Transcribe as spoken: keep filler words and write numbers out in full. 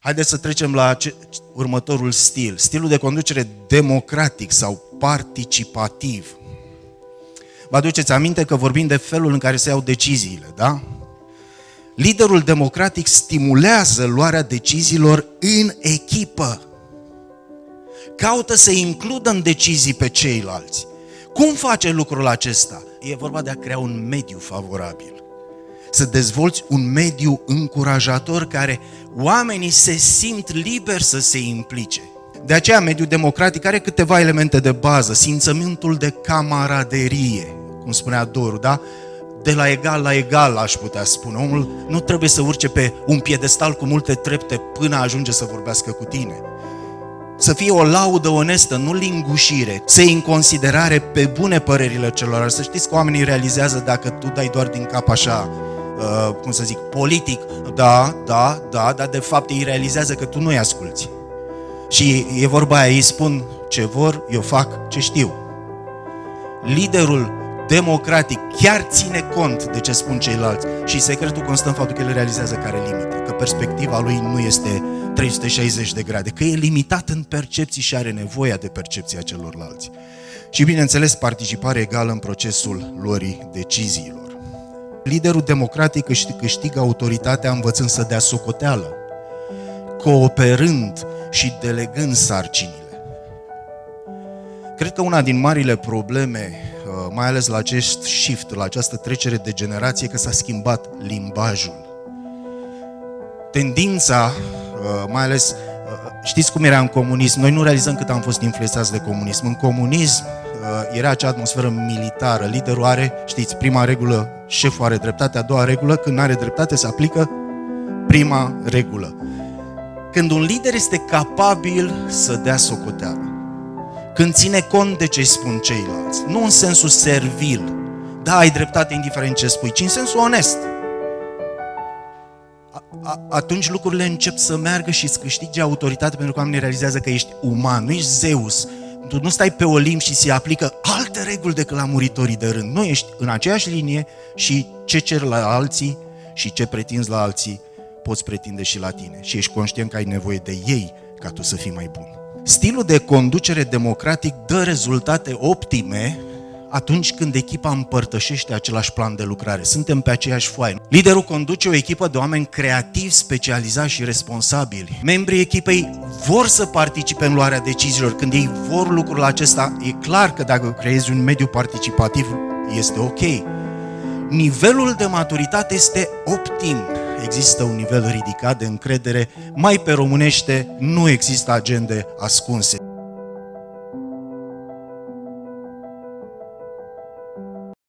Haideți să trecem la următorul stil. Stilul de conducere democratic sau participativ. Vă aduceți aminte că vorbim de felul în care se iau deciziile, da? Liderul democratic stimulează luarea deciziilor în echipă. Caută să includă în decizii pe ceilalți. Cum face lucrul acesta? E vorba de a crea un mediu favorabil. Să dezvolți un mediu încurajator care oamenii se simt liberi să se implice. De aceea, mediul democratic are câteva elemente de bază. Simțământul de camaraderie, cum spunea Doru, da? De la egal la egal, aș putea spune. Omul nu trebuie să urce pe un piedestal cu multe trepte până ajunge să vorbească cu tine. Să fie o laudă onestă, nu lingușire. Să iei în considerare pe bune părerile celorlalți. Să știți că oamenii realizează dacă tu dai doar din cap așa, uh, cum să zic, politic, da, da, da, dar de fapt ei realizează că tu nu-i asculți. Și e vorba aia, ei spun ce vor, eu fac ce știu. Liderul democratic chiar ține cont de ce spun ceilalți și secretul constă în faptul că el realizează care limite, că perspectiva lui nu este trei sute șaizeci de grade, că e limitat în percepții și are nevoia de percepția celorlalți. Și bineînțeles, participare egală în procesul luării deciziilor. Liderul democratic își câștigă autoritatea învățând să dea socoteală, cooperând și delegând sarcinile. Cred că una din marile probleme, mai ales la acest shift, la această trecere de generație, că s-a schimbat limbajul. Tendința, mai ales, știți cum era în comunism, noi nu realizăm cât am fost influențați de comunism. În comunism era acea atmosferă militară, liderul are, știți, prima regulă, șeful are dreptate, a doua regulă, când are dreptate se aplică prima regulă. Când un lider este capabil să dea socoteală, când ține cont de ce spun ceilalți, nu în sensul servil, da, ai dreptate indiferent ce spui, ci în sensul onest. A, a, atunci lucrurile încep să meargă și îți câștigi autoritate pentru că oamenii realizează că ești uman, nu ești Zeus. Tu nu stai pe Olimp și se aplică alte reguli decât la muritorii de rând. Nu, ești în aceeași linie și ce cer la alții și ce pretinzi la alții poți pretinde și la tine. Și ești conștient că ai nevoie de ei ca tu să fii mai bun. Stilul de conducere democratic dă rezultate optime atunci când echipa împărtășește același plan de lucrare. Suntem pe aceeași foaie. Liderul conduce o echipă de oameni creativi, specializați și responsabili. Membrii echipei vor să participe în luarea deciziilor. Când ei vor lucrul acesta, e clar că dacă creezi un mediu participativ, este ok. Nivelul de maturitate este optim. Există un nivel ridicat de încredere, mai pe românește nu există agende ascunse.